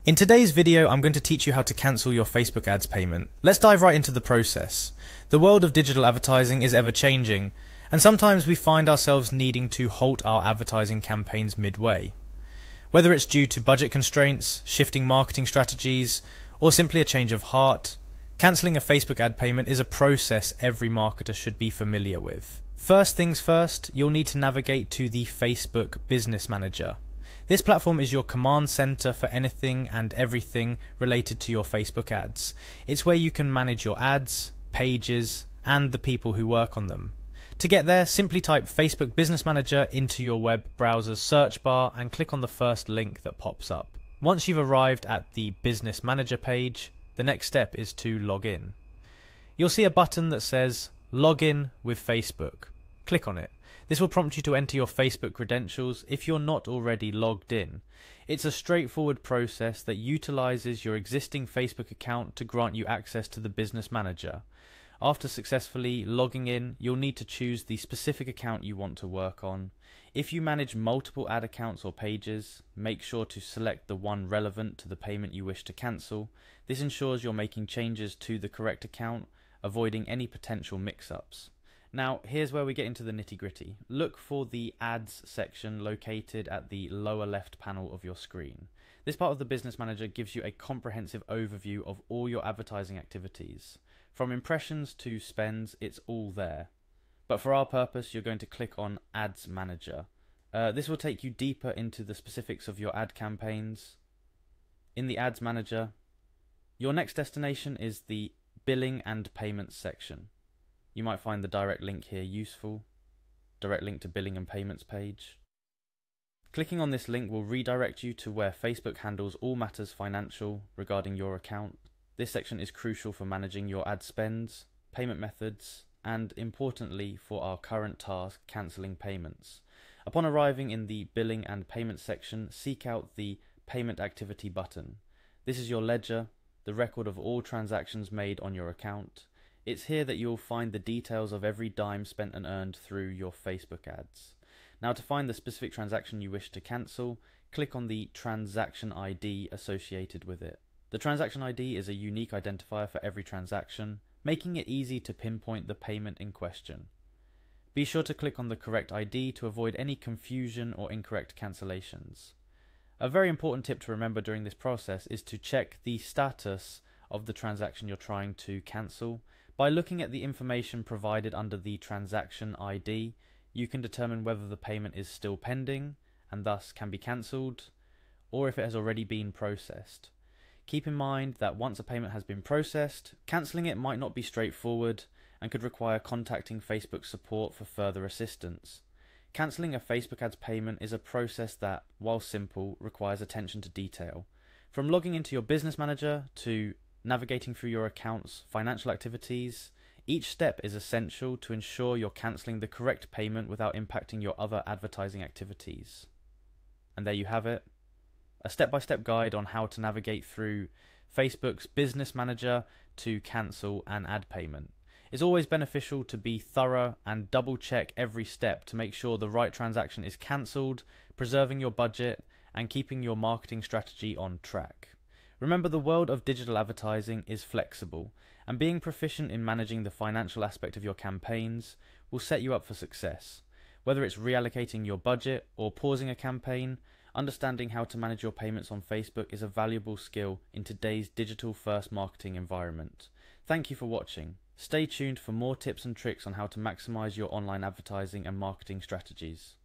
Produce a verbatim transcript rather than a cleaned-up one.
In today's video, I'm going to teach you how to cancel your Facebook ads payment. Let's dive right into the process. The world of digital advertising is ever changing, and sometimes we find ourselves needing to halt our advertising campaigns midway. Whether it's due to budget constraints, shifting marketing strategies, or simply a change of heart, cancelling a Facebook ad payment is a process every marketer should be familiar with. First things first, you'll need to navigate to the Facebook Business Manager. This platform is your command center for anything and everything related to your Facebook ads. It's where you can manage your ads, pages, and the people who work on them. To get there, simply type Facebook Business Manager into your web browser's search bar and click on the first link that pops up. Once you've arrived at the Business Manager page, the next step is to log in. You'll see a button that says Log in with Facebook. Click on it. This will prompt you to enter your Facebook credentials if you're not already logged in. It's a straightforward process that utilizes your existing Facebook account to grant you access to the Business Manager. After successfully logging in, you'll need to choose the specific account you want to work on. If you manage multiple ad accounts or pages, make sure to select the one relevant to the payment you wish to cancel. This ensures you're making changes to the correct account, avoiding any potential mix-ups. Now, here's where we get into the nitty-gritty. Look for the Ads section located at the lower left panel of your screen. This part of the Business Manager gives you a comprehensive overview of all your advertising activities. From impressions to spends, it's all there. But for our purpose, you're going to click on Ads Manager. Uh, this will take you deeper into the specifics of your ad campaigns. In the Ads Manager, your next destination is the Billing and Payments section. You might find the direct link here useful, direct link to billing and payments page. Clicking on this link will redirect you to where Facebook handles all matters financial regarding your account. This section is crucial for managing your ad spends, payment methods, and importantly for our current task, cancelling payments. Upon arriving in the billing and payments section, seek out the Payment Activity button. This is your ledger, the record of all transactions made on your account. It's here that you'll find the details of every dime spent and earned through your Facebook ads. Now, to find the specific transaction you wish to cancel, click on the transaction I D associated with it. The transaction I D is a unique identifier for every transaction, making it easy to pinpoint the payment in question. Be sure to click on the correct I D to avoid any confusion or incorrect cancellations. A very important tip to remember during this process is to check the status of the transaction you're trying to cancel. By looking at the information provided under the transaction I D, you can determine whether the payment is still pending and thus can be cancelled, or if it has already been processed. Keep in mind that once a payment has been processed, cancelling it might not be straightforward and could require contacting Facebook support for further assistance. Cancelling a Facebook ads payment is a process that, while simple, requires attention to detail. From logging into your Business Manager to navigating through your account's financial activities, each step is essential to ensure you're cancelling the correct payment without impacting your other advertising activities. And there you have it, a step-by-step guide on how to navigate through Facebook's Business Manager to cancel an ad payment. It's always beneficial to be thorough and double-check every step to make sure the right transaction is cancelled, preserving your budget and keeping your marketing strategy on track. Remember, the world of digital advertising is flexible, and being proficient in managing the financial aspect of your campaigns will set you up for success. Whether it's reallocating your budget or pausing a campaign, understanding how to manage your payments on Facebook is a valuable skill in today's digital-first marketing environment. Thank you for watching. Stay tuned for more tips and tricks on how to maximize your online advertising and marketing strategies.